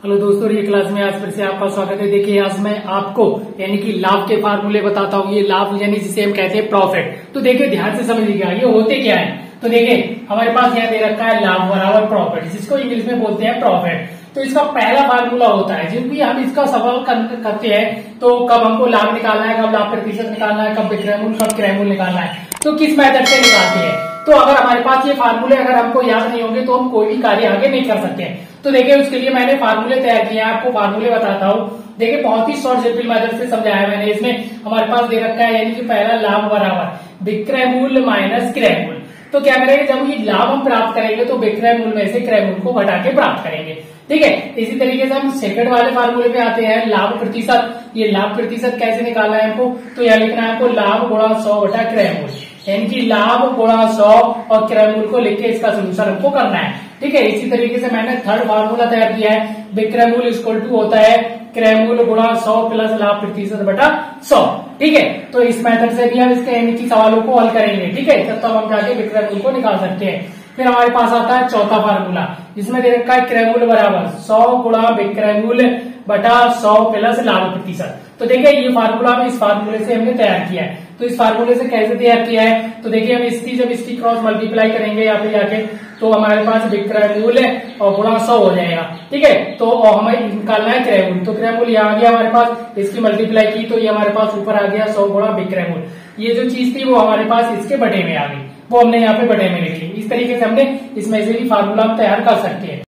Hello दोस्तों, ये class में आज फिर से आपका स्वागत है। देखिए, आज मैं आपको यानी कि लाभ के फार्मूले बताता हूँ। ये लाभ यानी जिसे हम कहते हैं प्रॉफिट। तो देखिए, ध्यान से समझिएगा ये होते क्या है। तो देखिए, हमारे पास यहाँ दे रखा है लाभ बराबर प्रॉफिट, जिसको इंग्लिश में बोलते हैं प्रॉफिट। तो इसका पहला फार्मूला होता है, जब भी हम इसका सवाल करते हैं तो कब हमको लाभ निकालना है, कब लाभ प्रतिशत निकालना है, कब विक्रय मूल्य, कब क्रय मूल्य निकालना है, तो किस मेथड से निकालते हैं। तो अगर हमारे पास ये फार्मूले अगर हमको याद नहीं होंगे तो हम कोई भी कार्य आगे नहीं कर सकते। तो देखिए, उसके लिए मैंने फार्मूले तैयार किए हैं, आपको फार्मूले बताता हूँ। देखिए, बहुत ही शॉर्ट सिंपल मेथड से समझाया मैंने। इसमें हमारे पास दे रखा है यानी कि पहला लाभ बराबर विक्रय मूल्य माइनस क्रय मूल्य। तो क्या करेंगे, जब ये लाभ हम प्राप्त करेंगे तो विक्रय मूल्य में से क्रय मूल्य को घटा के प्राप्त करेंगे। ठीक है, इसी तरीके से हम सेकंड वाले फार्मूले पे आते हैं, लाभ प्रतिशत। ये लाभ प्रतिशत कैसे निकालना है हमको, तो यह लिखना है हमको लाभ गुणा 100 बटा क्रय मूल्य, यानी कि लाभ गुणा 100 और क्रय मूल्य को लिख के इसका सोल्यूशन हमको करना है। ठीक है, इसी तरीके से मैंने थर्ड फार्मूला तैयार किया है, विक्रय मूल्य इक्वल टू होता है क्रय मूल्य गुणा 100 प्लस लाभ प्रतिशत बटा 100। ठीक है, तो इस मेथड से भी हम इसके यानी कि सवालों को हल करेंगे। ठीक है, तब तक हम जाके विक्रय मूल्य को निकाल सकते हैं। फिर हमारे पास आता है चौथा फार्मूला, जिसमें दे रखा है क्रय मूल्य बराबर 100 गुणा विक्रय मूल्य बटा 100 प्लस लाभ प्रतिशत। तो देखिए, ये फार्मूला में इस फार्मूले से हमने तैयार किया है। तो इस फार्मूले से कैसे तैयार किया है, तो देखिए, हम जब इसकी क्रॉस मल्टीप्लाई करेंगे यहाँ पे जाके, तो हमारे पास विक्रय मूल्य और गुणा 100 हो जाएगा। ठीक है, तो हमें निकालना है क्रय मूल्य। तो क्रय मूल्य यहाँ आ गया हमारे पास, इसकी मल्टीप्लाई की तो ये हमारे पास ऊपर आ गया 100 गुणा विक्रय मूल्य। ये जो चीज थी वो हमारे पास इसके बटे में आ गई, वो हमने यहाँ पे बटे में लिखी। इस तरीके से हमने इसमें से भी फार्मूला हम तैयार कर सकते हैं।